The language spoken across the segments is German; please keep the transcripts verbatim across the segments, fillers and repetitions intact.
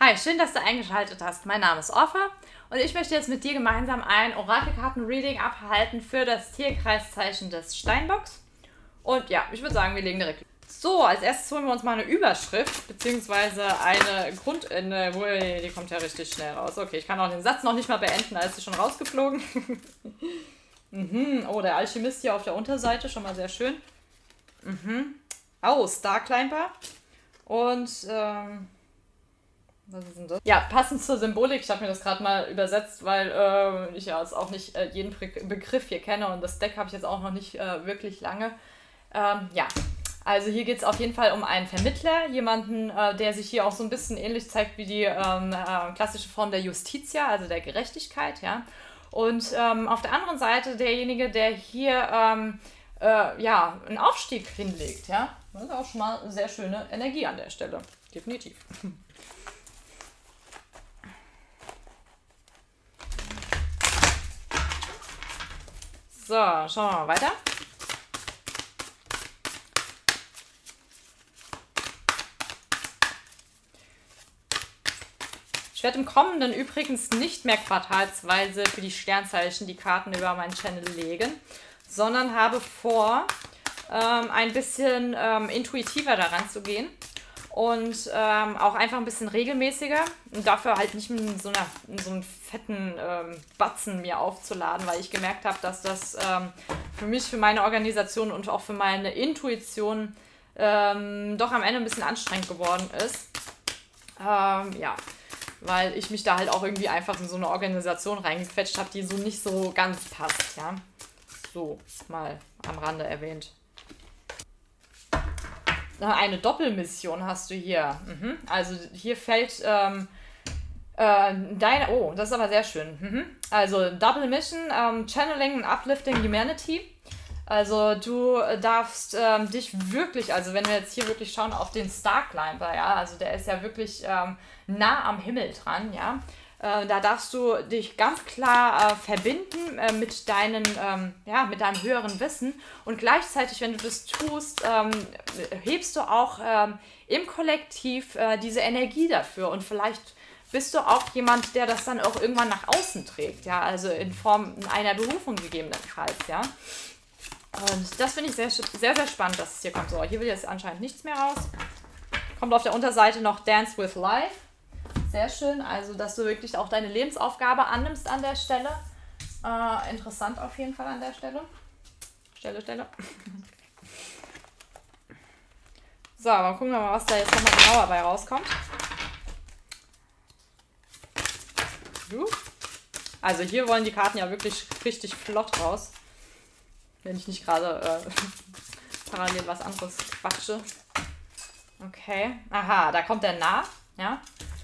Hi, schön, dass du eingeschaltet hast. Mein Name ist Orpha und ich möchte jetzt mit dir gemeinsam ein Orakelkarten-Reading abhalten für das Tierkreiszeichen des Steinbocks. Und ja, ich würde sagen, wir legen direkt los. So, als erstes holen wir uns mal eine Überschrift, beziehungsweise eine Grundende. Ui, die kommt ja richtig schnell raus. Okay, ich kann auch den Satz noch nicht mal beenden, da ist sie schon rausgeflogen. mhm. Oh, der Alchemist hier auf der Unterseite, schon mal sehr schön. Mhm. Oh, Star Climber. Und, ähm... was ist denn das? Ja, passend zur Symbolik, ich habe mir das gerade mal übersetzt, weil äh, ich ja jetzt auch nicht äh, jeden Begriff hier kenne und das Deck habe ich jetzt auch noch nicht äh, wirklich lange. Ähm, ja, also hier geht es auf jeden Fall um einen Vermittler, jemanden, äh, der sich hier auch so ein bisschen ähnlich zeigt wie die ähm, äh, klassische Form der Justitia, also der Gerechtigkeit, ja. Und ähm, auf der anderen Seite derjenige, der hier ähm, äh, ja, einen Aufstieg hinlegt, ja. Das ist auch schon mal eine sehr schöne Energie an der Stelle, definitiv. So, schauen wir mal weiter. Ich werde im Kommenden übrigens nicht mehr quartalsweise für die Sternzeichen die Karten über meinen Channel legen, sondern habe vor, ähm, ein bisschen ähm, intuitiver daran zu gehen und ähm, auch einfach ein bisschen regelmäßiger und dafür halt nicht mit so, einer, in so einem fetten ähm, Batzen mir aufzuladen, weil ich gemerkt habe, dass das ähm, für mich, für meine Organisation und auch für meine Intuition ähm, doch am Ende ein bisschen anstrengend geworden ist. Ähm, ja, weil ich mich da halt auch irgendwie einfach in so eine Organisation reingequetscht habe, die so nicht so ganz passt, ja. So, mal am Rande erwähnt. Eine Doppelmission hast du hier. Mhm. Also hier fällt ähm, äh, deine... Oh, das ist aber sehr schön. Mhm. Also Double Mission, ähm, Channeling and Uplifting Humanity. Also du darfst ähm, dich wirklich, also wenn wir jetzt hier wirklich schauen auf den Star Climber, ja, also der ist ja wirklich ähm, nah am Himmel dran, ja. Äh, da darfst du dich ganz klar äh, verbinden äh, mit, deinen, ähm, ja, mit deinem höheren Wissen und gleichzeitig, wenn du das tust, ähm, hebst du auch ähm, im Kollektiv äh, diese Energie dafür und vielleicht bist du auch jemand, der das dann auch irgendwann nach außen trägt, ja, also in Form einer Berufung gegebenenfalls, ja. Und das finde ich sehr, sehr, sehr spannend, dass es hier kommt. So, hier will jetzt anscheinend nichts mehr raus. Kommt auf der Unterseite noch Dance with Life. Sehr schön, also dass du wirklich auch deine Lebensaufgabe annimmst an der Stelle. Äh, interessant auf jeden Fall an der Stelle. Stelle, Stelle. So, dann gucken wir mal, was da jetzt nochmal genauer bei rauskommt. Also hier wollen die Karten ja wirklich richtig flott raus. Wenn ich nicht gerade äh, parallel was anderes quatsche. Okay. Aha, da kommt der Narr, ja.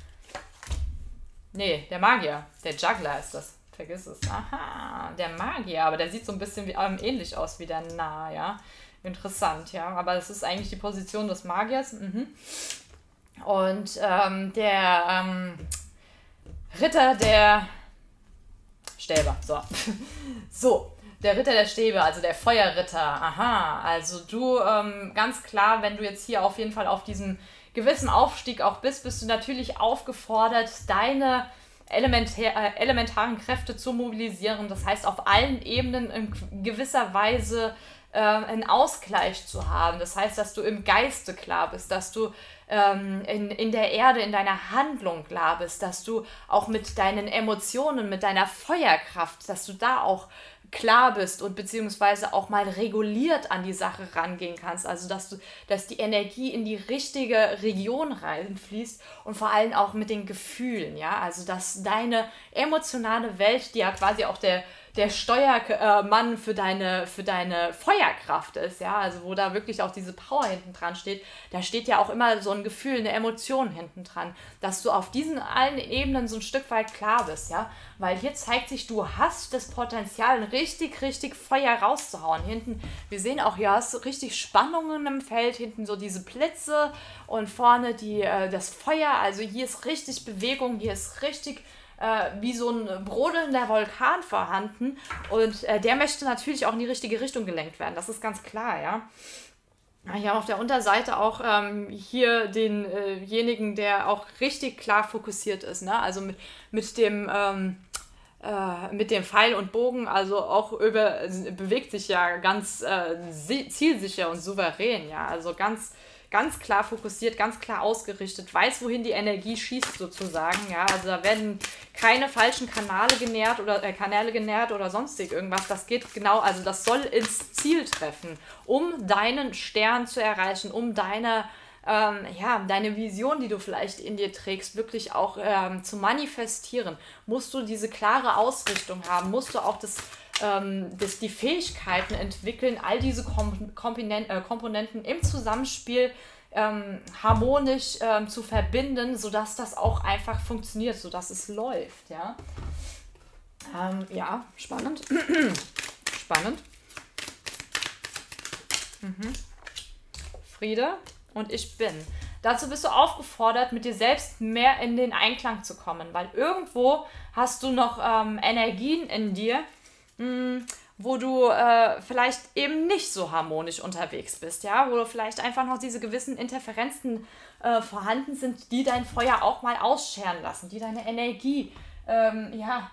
Nee, der Magier. Der Juggler ist das. Vergiss es. Aha, der Magier. Aber der sieht so ein bisschen wie, ähm, ähnlich aus wie der Narr, ja. Interessant, ja. Aber es ist eigentlich die Position des Magiers. Mhm. Und ähm, der ähm, Ritter der Stäbe. So. so. Der Ritter der Stäbe, also der Feuerritter. Aha, also du, ähm, ganz klar, wenn du jetzt hier auf jeden Fall auf diesem gewissen Aufstieg auch bist, bist du natürlich aufgefordert, deine elementär, äh, elementaren Kräfte zu mobilisieren. Das heißt, auf allen Ebenen in gewisser Weise äh, einen Ausgleich zu haben. Das heißt, dass du im Geiste klar bist, dass du ähm, in, in der Erde, in deiner Handlung klar bist, dass du auch mit deinen Emotionen, mit deiner Feuerkraft, dass du da auch klar bist und beziehungsweise auch mal reguliert an die Sache rangehen kannst. Also dass du, dass die Energie in die richtige Region reinfließt und vor allem auch mit den Gefühlen, ja. Also dass deine emotionale Welt, die ja quasi auch der der Steuermann für deine, für deine Feuerkraft ist, ja, also wo da wirklich auch diese Power hinten dran steht, da steht ja auch immer so ein Gefühl, eine Emotion hinten dran, dass du auf diesen allen Ebenen so ein Stück weit klar bist, ja, weil hier zeigt sich, du hast das Potenzial, richtig, richtig Feuer rauszuhauen. Hinten, wir sehen auch, hier hast du richtig Spannungen im Feld, hinten so diese Blitze und vorne die, äh, das Feuer, also hier ist richtig Bewegung, hier ist richtig wie so ein brodelnder Vulkan vorhanden und äh, der möchte natürlich auch in die richtige Richtung gelenkt werden, das ist ganz klar, ja. Ich habe auf der Unterseite auch ähm, hier denjenigen, der auch richtig klar fokussiert ist, ne? Also mit, mit dem ähm, äh, mit dem Pfeil und Bogen, also auch über bewegt sich ja ganz äh, zielsicher und souverän, ja, also ganz ganz klar fokussiert, ganz klar ausgerichtet, weiß, wohin die Energie schießt sozusagen, ja, also da werden keine falschen Kanäle genährt oder äh, Kanäle genährt oder sonstig irgendwas, das geht genau, also das soll ins Ziel treffen, um deinen Stern zu erreichen, um deine ähm, ja, deine Vision, die du vielleicht in dir trägst, wirklich auch ähm, zu manifestieren, musst du diese klare Ausrichtung haben, musst du auch das ähm, das, die Fähigkeiten entwickeln, all diese Kom Komponenten, äh, Komponenten im Zusammenspiel ähm, harmonisch ähm, zu verbinden, sodass das auch einfach funktioniert, sodass es läuft. Ja, ähm, ja spannend. Spannend. Mhm. Friede und ich bin. Dazu bist du aufgefordert, mit dir selbst mehr in den Einklang zu kommen, weil irgendwo hast du noch ähm, Energien in dir, mh, wo du äh, vielleicht eben nicht so harmonisch unterwegs bist, ja, wo du vielleicht einfach noch diese gewissen Interferenzen äh, vorhanden sind, die dein Feuer auch mal ausscheren lassen, die deine Energie, ähm, ja,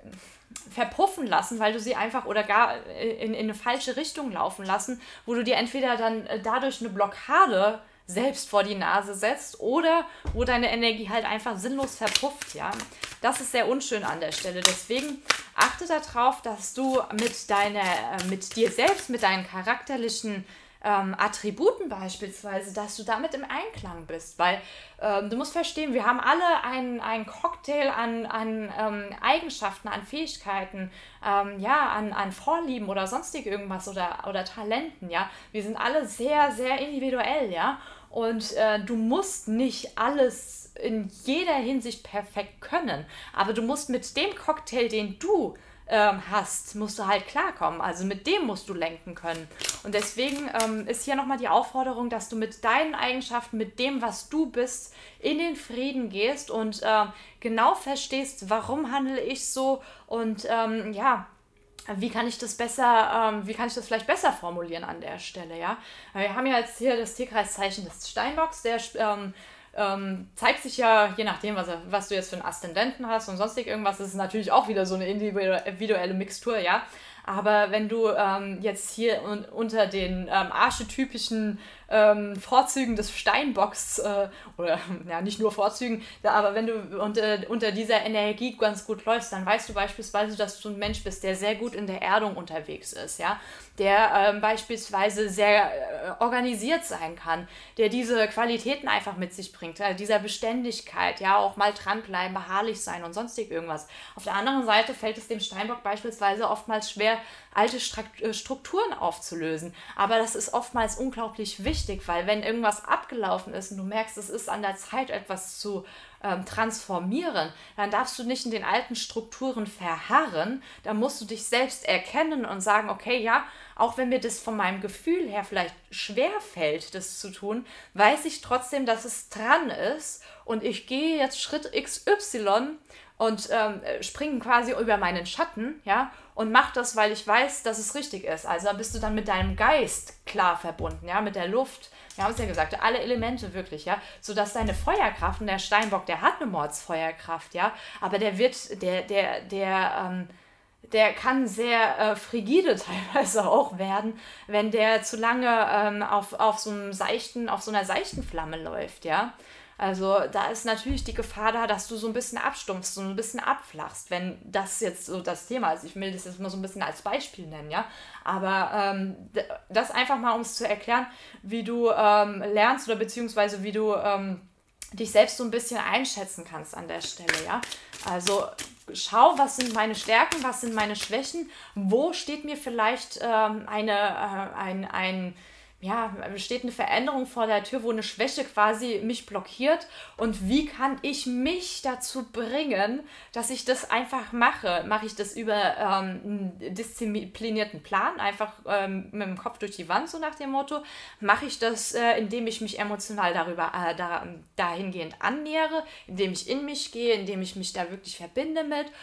verpuffen lassen, weil du sie einfach oder gar in, in eine falsche Richtung laufen lassen, wo du dir entweder dann äh, dadurch eine Blockade selbst vor die Nase setzt oder wo deine Energie halt einfach sinnlos verpufft, ja. Das ist sehr unschön an der Stelle. Deswegen achte darauf, dass du mit deiner, äh, mit dir selbst, mit deinen charakterlichen ähm, Attributen beispielsweise, dass du damit im Einklang bist, weil ähm, du musst verstehen, wir haben alle einen, einen Cocktail an, an ähm, Eigenschaften, an Fähigkeiten, ähm, ja, an, an Vorlieben oder sonstig irgendwas oder, oder Talenten, ja. Wir sind alle sehr, sehr individuell, ja. Und äh, du musst nicht alles in jeder Hinsicht perfekt können, aber du musst mit dem Cocktail, den du ähm, hast, musst du halt klarkommen. Also mit dem musst du lenken können. Und deswegen ähm, ist hier nochmal die Aufforderung, dass du mit deinen Eigenschaften, mit dem, was du bist, in den Frieden gehst und äh, genau verstehst, warum handle ich so und ähm, ja, wie kann ich das besser, ähm, wie kann ich das vielleicht besser formulieren an der Stelle, ja? Wir haben ja jetzt hier das Tierkreiszeichen des Steinbocks, der ähm, ähm, zeigt sich ja, je nachdem, was, was du jetzt für einen Aszendenten hast und sonstig irgendwas, das ist natürlich auch wieder so eine individuelle Mixtur, ja? Aber wenn du ähm, jetzt hier un unter den ähm, archetypischen ähm, Vorzügen des Steinbocks, äh, oder ja, nicht nur Vorzügen, da, aber wenn du unter, unter dieser Energie ganz gut läufst, dann weißt du beispielsweise, dass du ein Mensch bist, der sehr gut in der Erdung unterwegs ist, ja, der ähm, beispielsweise sehr äh, organisiert sein kann, der diese Qualitäten einfach mit sich bringt, äh, dieser Beständigkeit, ja, auch mal dranbleiben, beharrlich sein und sonstig irgendwas. Auf der anderen Seite fällt es dem Steinbock beispielsweise oftmals schwer, alte Strukturen aufzulösen. Aber das ist oftmals unglaublich wichtig, weil wenn irgendwas abgelaufen ist und du merkst, es ist an der Zeit, etwas zu ähm, transformieren, dann darfst du nicht in den alten Strukturen verharren, dann musst du dich selbst erkennen und sagen, okay, ja, auch wenn mir das von meinem Gefühl her vielleicht schwer fällt, das zu tun, weiß ich trotzdem, dass es dran ist und ich gehe jetzt Schritt X Y und ähm, springen quasi über meinen Schatten, ja, und mach das, weil ich weiß, dass es richtig ist. Also da bist du dann mit deinem Geist klar verbunden, ja, mit der Luft. Wir haben es ja gesagt, alle Elemente wirklich, ja, sodass deine Feuerkraft, und der Steinbock, der hat eine Mordsfeuerkraft, ja, aber der wird, der, der, der, ähm, der kann sehr äh, frigide teilweise auch werden, wenn der zu lange ähm, auf, auf so einem seichten, auf so einer seichten Flamme läuft, ja. Also da ist natürlich die Gefahr da, dass du so ein bisschen abstumpfst, so ein bisschen abflachst, wenn das jetzt so das Thema ist. Ich will das jetzt mal so ein bisschen als Beispiel nennen, ja. Aber ähm, das einfach mal, um es zu erklären, wie du ähm, lernst oder beziehungsweise wie du ähm, dich selbst so ein bisschen einschätzen kannst an der Stelle, ja. Also schau, was sind meine Stärken, was sind meine Schwächen, wo steht mir vielleicht ähm, eine, äh, ein, ein ja, steht eine Veränderung vor der Tür, wo eine Schwäche quasi mich blockiert und wie kann ich mich dazu bringen, dass ich das einfach mache? Mache ich das über ähm, einen disziplinierten Plan, einfach ähm, mit dem Kopf durch die Wand, so nach dem Motto? Mache ich das, äh, indem ich mich emotional darüber äh, da, dahingehend annähere, indem ich in mich gehe, indem ich mich da wirklich verbinde mit?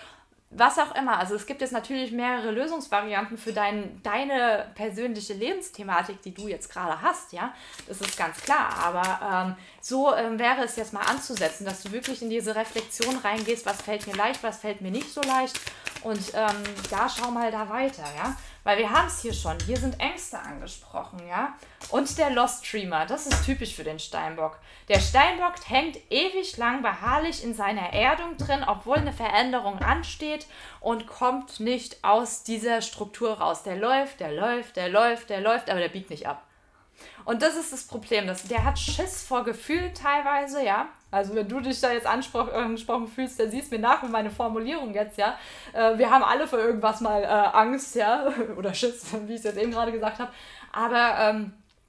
was auch immer. Also es gibt jetzt natürlich mehrere Lösungsvarianten für dein, deine persönliche Lebensthematik, die du jetzt gerade hast, ja. Das ist ganz klar. Aber ähm, so ähm, wäre es jetzt mal anzusetzen, dass du wirklich in diese Reflexion reingehst, was fällt mir leicht, was fällt mir nicht so leicht. Und ähm, da schau mal da weiter, ja. Weil wir haben es hier schon. Hier sind Ängste angesprochen, ja. Und der Lost Dreamer, das ist typisch für den Steinbock. Der Steinbock hängt ewig lang beharrlich in seiner Erdung drin, obwohl eine Veränderung ansteht und kommt nicht aus dieser Struktur raus. Der läuft, der läuft, der läuft, der läuft, aber der biegt nicht ab. Und das ist das Problem, dass der hat Schiss vor Gefühlen teilweise, ja. Also wenn du dich da jetzt anspruch, angesprochen fühlst, dann siehst mir nach mit meiner Formulierung jetzt, ja. Äh, wir haben alle für irgendwas mal äh, Angst, ja, oder Schiss, wie ich es jetzt eben gerade gesagt habe. Aber ähm,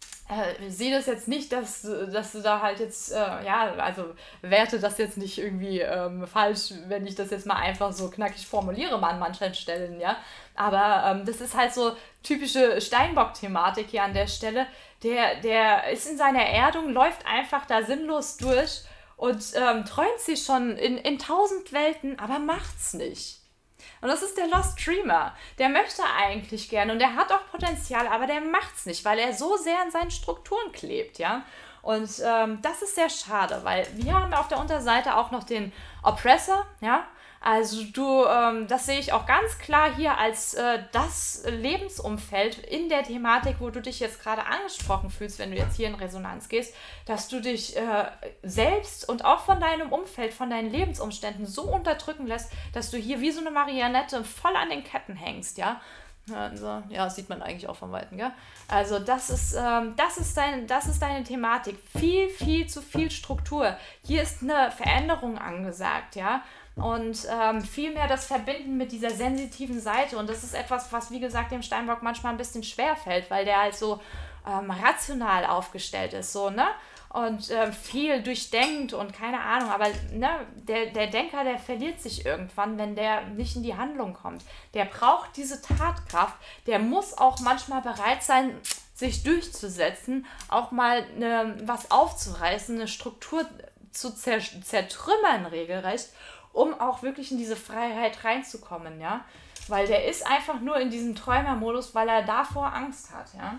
äh, sehe das jetzt nicht, dass, dass du da halt jetzt, äh, ja, also werte das jetzt nicht irgendwie ähm, falsch, wenn ich das jetzt mal einfach so knackig formuliere mal an manchen Stellen, ja. Aber ähm, das ist halt so typische Steinbock-Thematik hier an der Stelle. Der, der ist in seiner Erdung, läuft einfach da sinnlos durch und ähm, träumt sich schon in, in tausend Welten, aber macht's nicht. Und das ist der Lost Dreamer. Der möchte eigentlich gerne und der hat auch Potenzial, aber der macht's nicht, weil er so sehr an seinen Strukturen klebt, ja. Und ähm, das ist sehr schade, weil wir haben auf der Unterseite auch noch den Oppressor, ja. Also du, ähm, das sehe ich auch ganz klar hier als äh, das Lebensumfeld in der Thematik, wo du dich jetzt gerade angesprochen fühlst, wenn du jetzt hier in Resonanz gehst, dass du dich äh, selbst und auch von deinem Umfeld, von deinen Lebensumständen so unterdrücken lässt, dass du hier wie so eine Marionette voll an den Ketten hängst, ja. Also, ja, das sieht man eigentlich auch vom Weiten, gell? Also das ist, ähm, das ist dein, das ist deine Thematik. Viel, viel zu viel Struktur. Hier ist eine Veränderung angesagt, ja. Und ähm, vielmehr das Verbinden mit dieser sensitiven Seite. Und das ist etwas, was, wie gesagt, dem Steinbock manchmal ein bisschen schwer fällt, weil der halt so ähm, rational aufgestellt ist, so, ne? Und ähm, viel durchdenkt und keine Ahnung. Aber ne, der, der Denker, der verliert sich irgendwann, wenn der nicht in die Handlung kommt. Der braucht diese Tatkraft. Der muss auch manchmal bereit sein, sich durchzusetzen, auch mal ne, was aufzureißen, eine Struktur zu zer zertrümmern regelrecht, um auch wirklich in diese Freiheit reinzukommen, ja. Weil der ist einfach nur in diesem Träumermodus, weil er davor Angst hat, ja.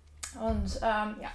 Und ähm, ja,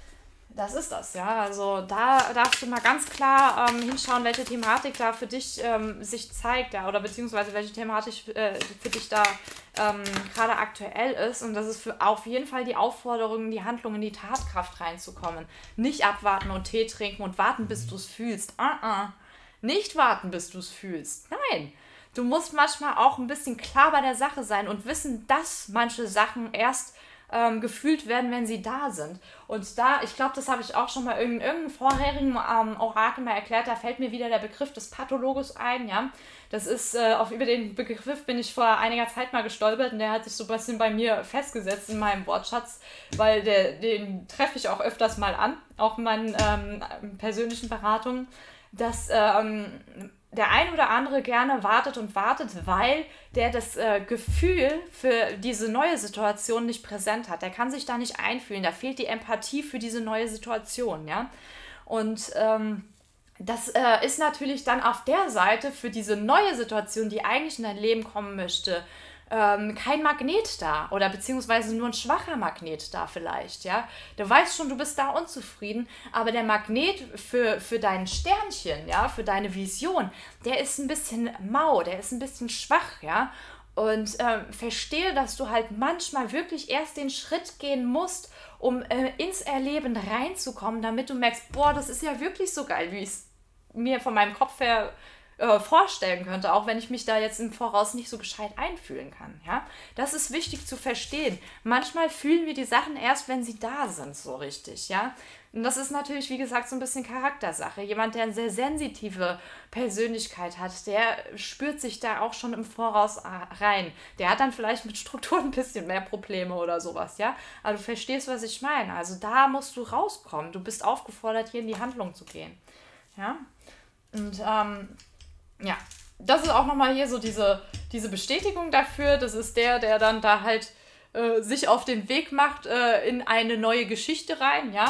das ist das, ja. Also da darfst du mal ganz klar ähm, hinschauen, welche Thematik da für dich ähm, sich zeigt, ja, oder beziehungsweise welche Thematik äh, für dich da ähm, gerade aktuell ist. Und das ist für auf jeden Fall die Aufforderung, in die Handlung, in die Tatkraft reinzukommen. Nicht abwarten und Tee trinken und warten, bis du es fühlst. Uh-uh. Nicht warten, bis du es fühlst. Nein, du musst manchmal auch ein bisschen klar bei der Sache sein und wissen, dass manche Sachen erst ähm, gefühlt werden, wenn sie da sind. Und da, ich glaube, das habe ich auch schon mal in irgendeinem vorherigen ähm, Orakel mal erklärt, da fällt mir wieder der Begriff des Pathologus ein, ja. Das ist, äh, auf über den Begriff bin ich vor einiger Zeit mal gestolpert und der hat sich so ein bisschen bei mir festgesetzt in meinem Wortschatz, weil der, den treffe ich auch öfters mal an, auch in meinen ähm, persönlichen Beratungen, dass ähm, der ein oder andere gerne wartet und wartet, weil der das äh, Gefühl für diese neue Situation nicht präsent hat. Der kann sich da nicht einfühlen, da fehlt die Empathie für diese neue Situation, ja. Und ähm, das äh, ist natürlich dann auf der Seite für diese neue Situation, die eigentlich in dein Leben kommen möchte, ähm, kein Magnet da oder beziehungsweise nur ein schwacher Magnet da vielleicht, ja. Du weißt schon, du bist da unzufrieden, aber der Magnet für, für dein Sternchen, ja, für deine Vision, der ist ein bisschen mau, der ist ein bisschen schwach, ja. Und ähm, verstehe, dass du halt manchmal wirklich erst den Schritt gehen musst, um äh, ins Erleben reinzukommen, damit du merkst, boah, das ist ja wirklich so geil, wie ich es mir von meinem Kopf her äh, vorstellen könnte, auch wenn ich mich da jetzt im Voraus nicht so gescheit einfühlen kann, ja. Das ist wichtig zu verstehen. Manchmal fühlen wir die Sachen erst, wenn sie da sind, so richtig, ja. Und das ist natürlich, wie gesagt, so ein bisschen Charaktersache. Jemand, der eine sehr sensitive Persönlichkeit hat, der spürt sich da auch schon im Voraus rein. Der hat dann vielleicht mit Struktur ein bisschen mehr Probleme oder sowas, ja. Aber du verstehst, was ich meine. Also da musst du rauskommen. Du bist aufgefordert, hier in die Handlung zu gehen, ja. Und ähm, ja, das ist auch nochmal hier so diese, diese Bestätigung dafür. Das ist der, der dann da halt äh, sich auf den Weg macht äh, in eine neue Geschichte rein, ja.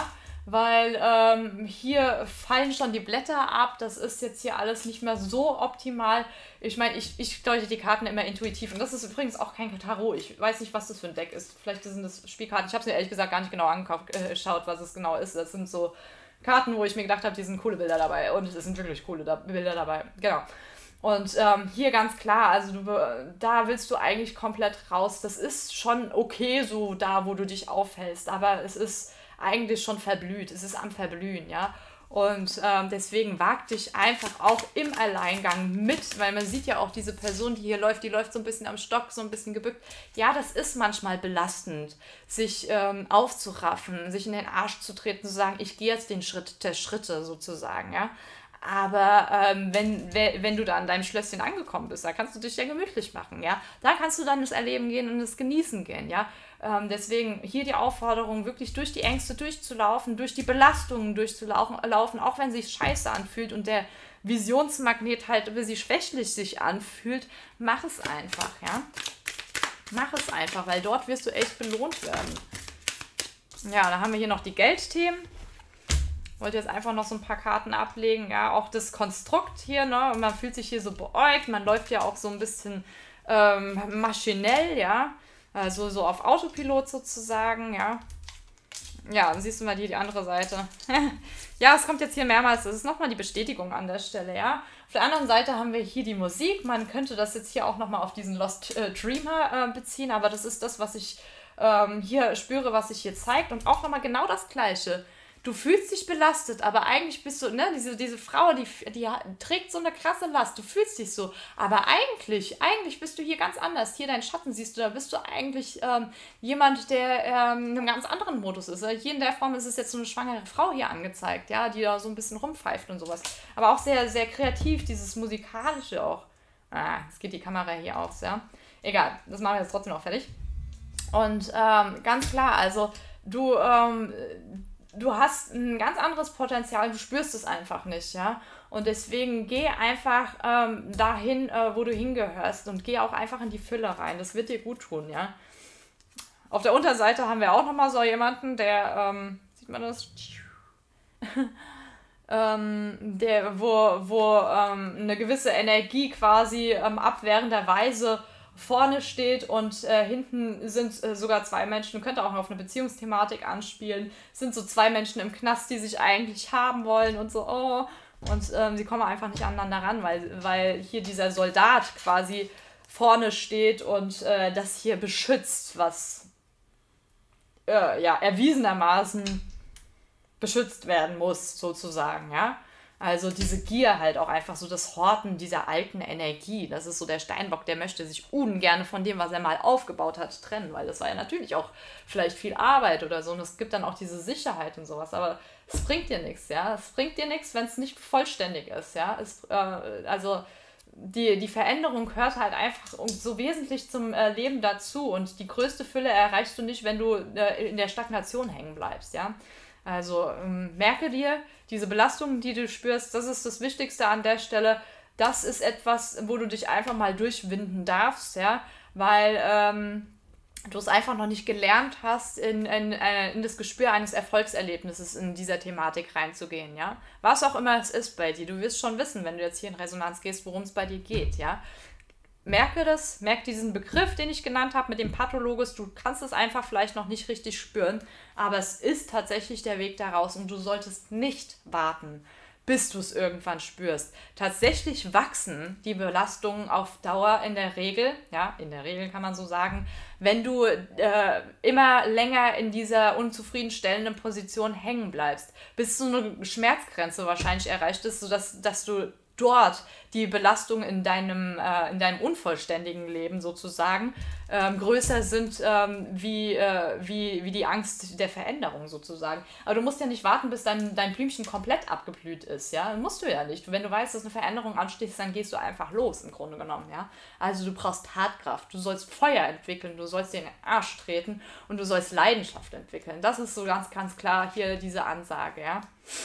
weil ähm, hier fallen schon die Blätter ab. Das ist jetzt hier alles nicht mehr so optimal. Ich meine, ich, ich deute die Karten immer intuitiv. Und das ist übrigens auch kein Tarot. Ich weiß nicht, was das für ein Deck ist. Vielleicht sind das Spielkarten. Ich habe es mir ehrlich gesagt gar nicht genau angeschaut, was es genau ist. Das sind so Karten, wo ich mir gedacht habe, die sind coole Bilder dabei. Und es sind wirklich coole da Bilder dabei. Genau. Und ähm, hier ganz klar, also du, da willst du eigentlich komplett raus. Das ist schon okay so da, wo du dich aufhältst, aber es ist eigentlich schon verblüht. Es ist am Verblühen, ja. Und ähm, deswegen wag dich einfach auch im Alleingang mit, weil man sieht ja auch diese Person, die hier läuft, die läuft so ein bisschen am Stock, so ein bisschen gebückt. Ja, das ist manchmal belastend, sich ähm, aufzuraffen, sich in den Arsch zu treten, zu sagen, ich gehe jetzt den Schritt der Schritte sozusagen, ja. Aber ähm, wenn, wenn du da an deinem Schlösschen angekommen bist, da kannst du dich ja gemütlich machen, ja. Da kannst du dann das Erleben gehen und das Genießen gehen, ja. Ähm, deswegen hier die Aufforderung, wirklich durch die Ängste durchzulaufen, durch die Belastungen durchzulaufen, laufen, auch wenn sich scheiße anfühlt und der Visionsmagnet halt ein bisschen schwächlich sich anfühlt, mach es einfach, ja. Mach es einfach, weil dort wirst du echt belohnt werden. Ja, dann haben wir hier noch die Geldthemen. Ich wollte jetzt einfach noch so ein paar Karten ablegen, ja, auch das Konstrukt hier, ne, man fühlt sich hier so beäugt, man läuft ja auch so ein bisschen ähm, maschinell, ja, also so auf Autopilot sozusagen, ja. Ja, dann siehst du mal hier die andere Seite. Ja, es kommt jetzt hier mehrmals, das ist nochmal die Bestätigung an der Stelle, ja. Auf der anderen Seite haben wir hier die Musik, man könnte das jetzt hier auch nochmal auf diesen Lost äh, Dreamer äh, beziehen, aber das ist das, was ich ähm, hier spüre, was sich hier zeigt und auch nochmal genau das Gleiche. Du fühlst dich belastet, aber eigentlich bist du, ne, diese, diese Frau, die, die trägt so eine krasse Last, du fühlst dich so, aber eigentlich, eigentlich bist du hier ganz anders. Hier deinen Schatten siehst du, da bist du eigentlich ähm, jemand, der ähm, in einem ganz anderen Modus ist. Hier in der Form ist es jetzt so eine schwangere Frau hier angezeigt, ja, die da so ein bisschen rumpfeift und sowas. Aber auch sehr, sehr kreativ, dieses Musikalische auch. Ah, jetzt geht die Kamera hier aus, ja. Egal, das machen wir jetzt trotzdem noch fertig. Und ähm, ganz klar, also du, ähm, du hast ein ganz anderes Potenzial, du spürst es einfach nicht, ja. Und deswegen geh einfach ähm, dahin, äh, wo du hingehörst und geh auch einfach in die Fülle rein. Das wird dir gut tun, ja. Auf der Unterseite haben wir auch nochmal so jemanden, der, ähm, sieht man das? ähm, der, wo, wo ähm, eine gewisse Energie quasi ähm, abwehrenderweise vorne steht und äh, hinten sind äh, sogar zwei Menschen, könnte auch noch auf eine Beziehungsthematik anspielen, sind so zwei Menschen im Knast, die sich eigentlich haben wollen und so, oh, und ähm, sie kommen einfach nicht aneinander ran, weil, weil hier dieser Soldat quasi vorne steht und äh, das hier beschützt, was äh, ja, erwiesenermaßen beschützt werden muss, sozusagen, ja. Also diese Gier halt auch einfach so das Horten dieser alten Energie. Das ist so der Steinbock, der möchte sich ungern von dem, was er mal aufgebaut hat, trennen, weil das war ja natürlich auch vielleicht viel Arbeit oder so und es gibt dann auch diese Sicherheit und sowas, aber es bringt dir nichts, ja. Es bringt dir nichts, wenn es nicht vollständig ist, ja. Es, äh, also die, die Veränderung gehört halt einfach so wesentlich zum äh, Leben dazu und die größte Fülle erreichst du nicht, wenn du äh, in der Stagnation hängen bleibst, ja. Also ähm, merke dir, diese Belastungen, die du spürst, das ist das Wichtigste an der Stelle. Das ist etwas, wo du dich einfach mal durchwinden darfst, ja, weil ähm, du es einfach noch nicht gelernt hast, in, in, in das Gespür eines Erfolgserlebnisses in dieser Thematik reinzugehen, ja. Was auch immer es ist bei dir, du wirst schon wissen, wenn du jetzt hier in Resonanz gehst, worum es bei dir geht, ja. Merke das, merke diesen Begriff, den ich genannt habe mit dem Pathologus, du kannst es einfach vielleicht noch nicht richtig spüren, aber es ist tatsächlich der Weg daraus und du solltest nicht warten, bis du es irgendwann spürst. Tatsächlich wachsen die Belastungen auf Dauer in der Regel, ja, in der Regel kann man so sagen, wenn du äh, immer länger in dieser unzufriedenstellenden Position hängen bleibst, bis so eine Schmerzgrenze wahrscheinlich erreicht ist, sodass dass du dort die Belastung in deinem, äh, in deinem unvollständigen Leben sozusagen ähm, größer sind ähm, wie, äh, wie, wie die Angst der Veränderung sozusagen. Aber du musst ja nicht warten, bis dein, dein Blümchen komplett abgeblüht ist, ja. Musst du ja nicht. Wenn du weißt, dass eine Veränderung ansteht, dann gehst du einfach los, im Grunde genommen, ja. Also du brauchst Tatkraft, du sollst Feuer entwickeln, du sollst dir in den Arsch treten und du sollst Leidenschaft entwickeln. Das ist so ganz, ganz klar hier diese Ansage, ja.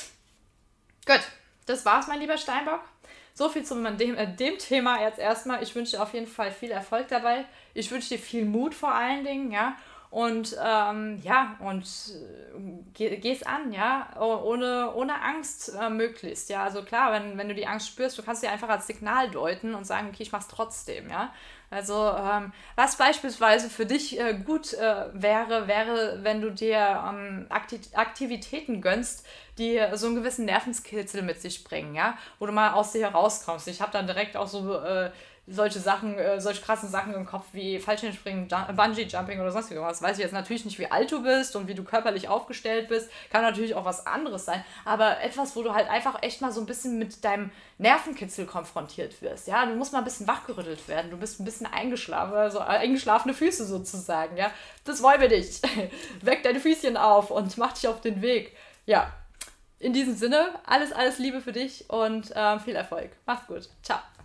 Gut, das war's, mein lieber Steinbock. So viel zu dem, äh, dem Thema jetzt erstmal. Ich wünsche dir auf jeden Fall viel Erfolg dabei. Ich wünsche dir viel Mut vor allen Dingen, ja. Und ähm, ja, und äh, geh, geh's an, ja, oh- ohne, ohne Angst äh, möglichst, ja. Also klar, wenn, wenn du die Angst spürst, du kannst sie einfach als Signal deuten und sagen, okay, ich mach's trotzdem, ja. Also ähm, was beispielsweise für dich äh, gut äh, wäre, wäre, wenn du dir ähm, Akti Aktivitäten gönnst, die so einen gewissen Nervenkitzel mit sich bringen, ja, wo du mal aus dir herauskommst. Ich habe dann direkt auch so äh, solche Sachen, äh, solche krassen Sachen im Kopf wie Fallschirmspringen, Jum- Bungee-Jumping oder sonst irgendwas. Weiß ich jetzt natürlich nicht, wie alt du bist und wie du körperlich aufgestellt bist. Kann natürlich auch was anderes sein. Aber etwas, wo du halt einfach echt mal so ein bisschen mit deinem Nervenkitzel konfrontiert wirst. Ja, du musst mal ein bisschen wachgerüttelt werden. Du bist ein bisschen eingeschlafen, also eingeschlafene Füße sozusagen. Ja, das wollen wir dich. Weck deine Füßchen auf und mach dich auf den Weg. Ja, in diesem Sinne, alles, alles Liebe für dich und ähm, viel Erfolg. Mach's gut. Ciao.